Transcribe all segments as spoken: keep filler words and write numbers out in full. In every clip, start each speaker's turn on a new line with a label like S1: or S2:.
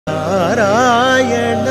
S1: నారాయణ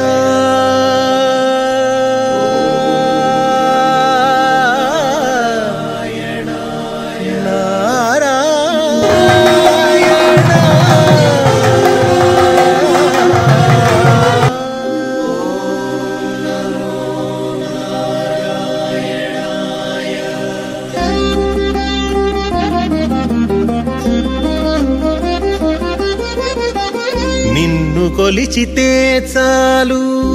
S1: నిన్ను కొలిచితే చాలు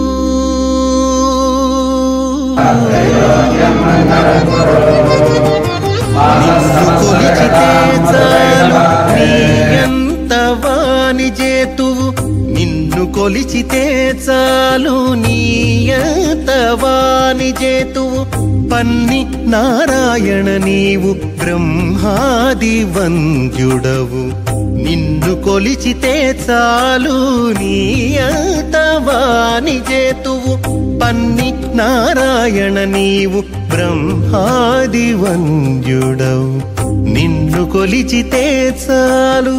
S1: నిన్ను కొలిచితే చాలు నీయంత వాని చేతువు నిన్ను కొలిచితే చాలు నీయంత వాని చేతువు పన్ని నారాయణ నీవు బ్రహ్మాది వంద్యుడవు నిన్ను కొలిచితే చాలు నీయంత వాని చేతువు పన్ని నారాయణ నీవు బ్రహ్మాది వంద్యుడవు నిన్ను కొలిచితే చాలు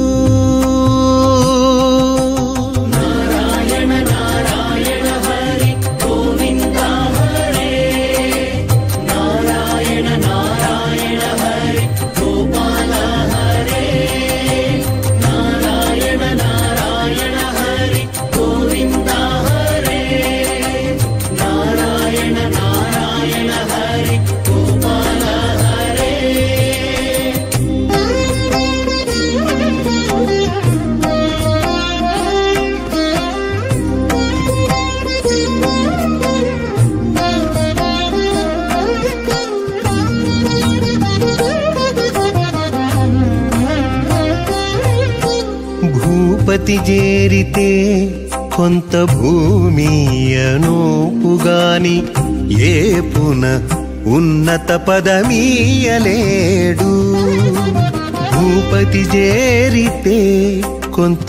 S1: భూపతి చేరితే కొంత భూమియనోపుగాని ఏపున ఉన్నత పదమీయలేడు భూపతి చేరితే కొంత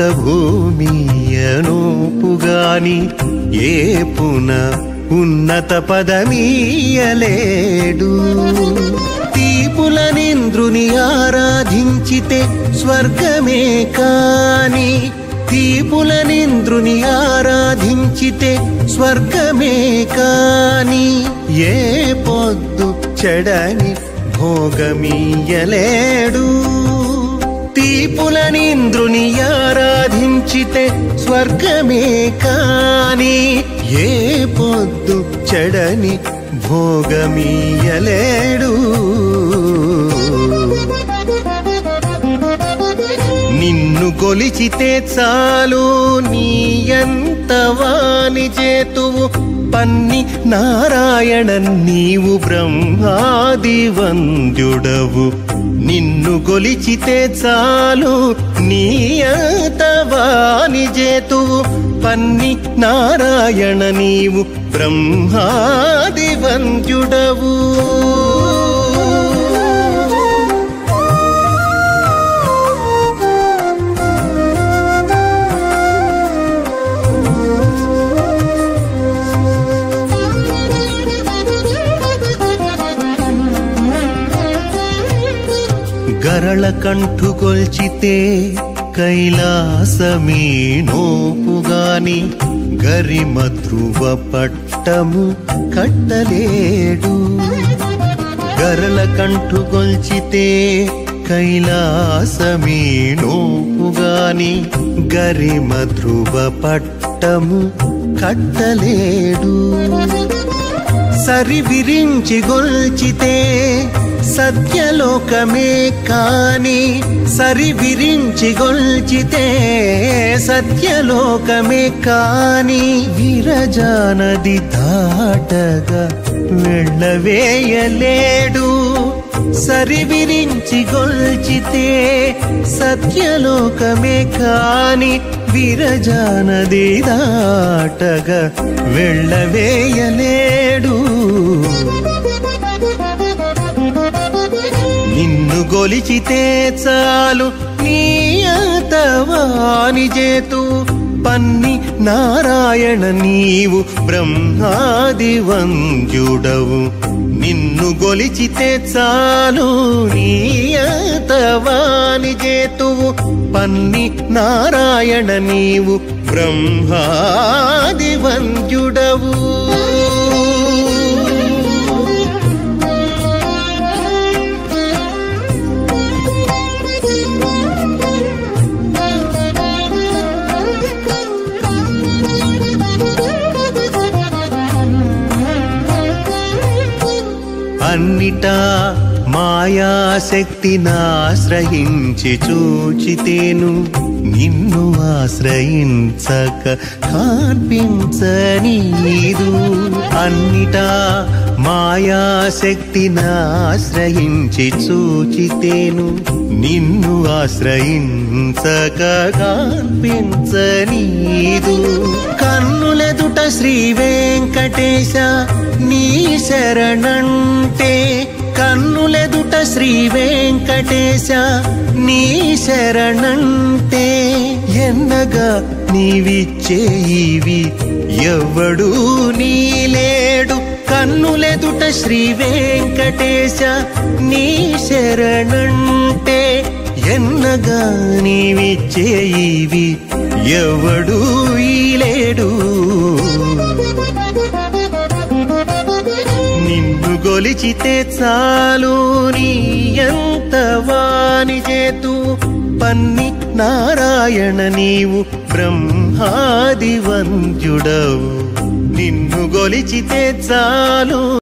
S1: భూమియనోపుగాని ఏపున ఉన్నత పదమీయలేడు తీపులనింద్రుని ఆరాధించితే స్వర్గమే కాని తీపులనింద్రుని ఆరాధించితే స్వర్గమే కాని ఏ పొద్దు చెడని భోగమీయలేడు తీపులనింద్రుని ఆరాధించితే స్వర్గమే కాని ఏ పొద్దు చెడని భోగమీయలేడు నిన్ను కొలిచితే చాలు నీయంత వాని చేతువు పన్ని నారాయణ నీవు బ్రహ్మాది వంద్యుడవు నిన్ను కొలిచితే చాలు నీయంత వాని చేతువు పన్ని నారాయణ నీవు బ్రహ్మాది వంద్యుడవు గరళ కంఠు కొల్చితే కైలాసమీ నోపుగాని గరిమ ధ్రువ పట్టము కట్టలేడు గరళ కంఠు కొల్చితే కైలాసమీ నోపుగాని గరిమ ధ్రువ పట్టము కట్టలేడు సరి విరించి గొల్చితే సత్యలోకమే కాని సరి విరించి గొల్చితే సత్యలోకమే కాని విరజానది దాటగా వెళ్ళవేయలేడు సరి విరించి గొల్చితే సత్యలోకమే కాని విరజానది దాటగా వెళ్ళవేయలేడు నిన్ను కొలిచితే చాలు నీయంత వాని చేతు పన్ని నారాయణ నీవు బ్రహ్మాది వంద్యుడవు నిన్ను గొలిచితే చాలు నీయతవాని జేతువు పన్ని నారాయణ నీవు బ్రహ్మాది వంద్యుడవు అన్నిటా మాయాశక్తినాశ్రయించి చూచితేను నిన్ను ఆశ్రయించక కనిపించనీదు అన్నిటా మాయాశక్తినాశ్రయించి చూచితేను నిన్ను ఆశ్రయించక కనిపించనీదు కన్నులెదుట శ్రీ వెంకటేశ నీ శరణంటే కన్నులెదుట శ్రీ వెంకటేశ నీ శరణంటే ఎన్నగా నీవిచ్చేయివి ఎవడు నీలేడు కన్నులెదుట శ్రీ వెంకటేశ నీ శరణంటే ఎన్నగా నీవిచ్చేయివి ఎవడు ఈలేడు నిన్ను గొలిచితే చాలు నీయంత వాని చేతు పన్ని నారాయణ నీవు బ్రహ్మాది వంద్యుడవు నిన్ను గొలిచితే చాలు